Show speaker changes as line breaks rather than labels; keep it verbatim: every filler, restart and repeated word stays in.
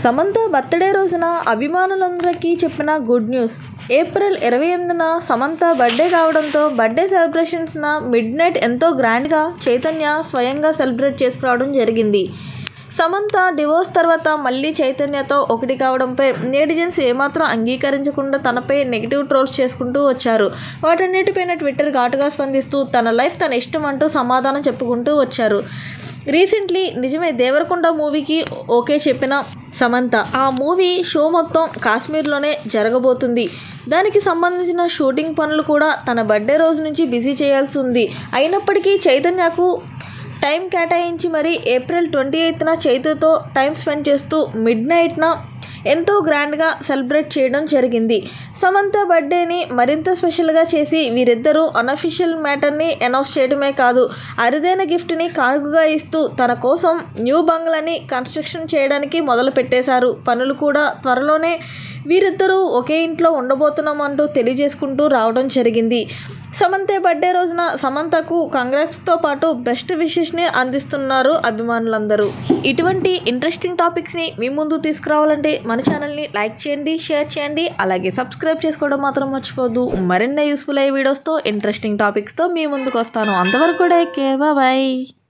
Samantha birthday రోజున అభిమానులందరికీ చెప్పిన గుడ్ న్యూస్. ఏప్రిల్ ఇరవై ఎనిమిదిన సమంత బర్త్డే కావడంతో బర్త్డే సెలబ్రేషన్స్న మిడ్ నైట్ ఎంతో గ్రాండ్గా చైతన్య స్వయంగా సెలబ్రేట్ చేసుకురావడం జరిగింది. సమంత డివోర్స్ తర్వాత మళ్ళీ చైతన్యతో ఒకటి కావడంపై నెటిజన్స్ ఏమాత్రం అంగీకరించకుండా తనపై నెగిటివ్ ట్రోల్స్ చేసుకుంటూ వచ్చారు. వాటన్నిటిపైన ట్విట్టర్ ఘాటుగా స్పందిస్తూ తన లైఫ్ తన ఇష్టం అంటూ సమాధానం చెప్పుకుంటూ వచ్చారు. రీసెంట్లీ నిజమే దేవరకొండ మూవీకి ఓకే చెప్పిన సమంత ఆ మూవీ షో మొత్తం కాశ్మీర్లోనే జరగబోతుంది. దానికి సంబంధించిన షూటింగ్ పనులు కూడా తన బర్త్డే రోజు నుంచి బిజీ చేయాల్సి ఉంది. అయినప్పటికీ చైతన్యకు టైం కేటాయించి మరి ఏప్రిల్ ట్వంటీ ఎయిత్న చైతుతో టైం స్పెండ్ చేస్తూ మిడ్ నైట్న ఎంతో గ్రాండ్గా సెలబ్రేట్ చేయడం జరిగింది. సమంత బర్త్డేని మరింత స్పెషల్గా చేసి వీరిద్దరూ అన్అఫీషియల్ మ్యాటర్ని అనౌన్స్ చేయడమే కాదు, అరుదైన గిఫ్ట్ని కానుకగా ఇస్తూ తన కోసం న్యూ బంగ్లాని కన్స్ట్రక్షన్ చేయడానికి మొదలు పెట్టేశారు. పనులు కూడా త్వరలోనే వీరిద్దరూ ఒకే ఇంట్లో ఉండబోతున్నామంటూ తెలియజేసుకుంటూ రావడం జరిగింది. సమంత బర్త్డే రోజున సమంతకు కంగ్రాట్స్తో పాటు బెస్ట్ విషెస్ని అందిస్తున్నారు అభిమానులందరూ. ఇటువంటి ఇంట్రెస్టింగ్ టాపిక్స్ని మీ ముందు తీసుకురావాలంటే మన ఛానల్ని లైక్ చేయండి, షేర్ చేయండి, అలాగే సబ్స్క్రైబ్ చేసుకోవడం మాత్రం మర్చిపోద్దు. మరిన్ని యూస్ఫుల్ అయ్యే వీడియోస్తో ఇంట్రెస్టింగ్ టాపిక్స్తో మీ ముందుకు వస్తాను. అంతవరకు కూడా కేర్ బాయ్.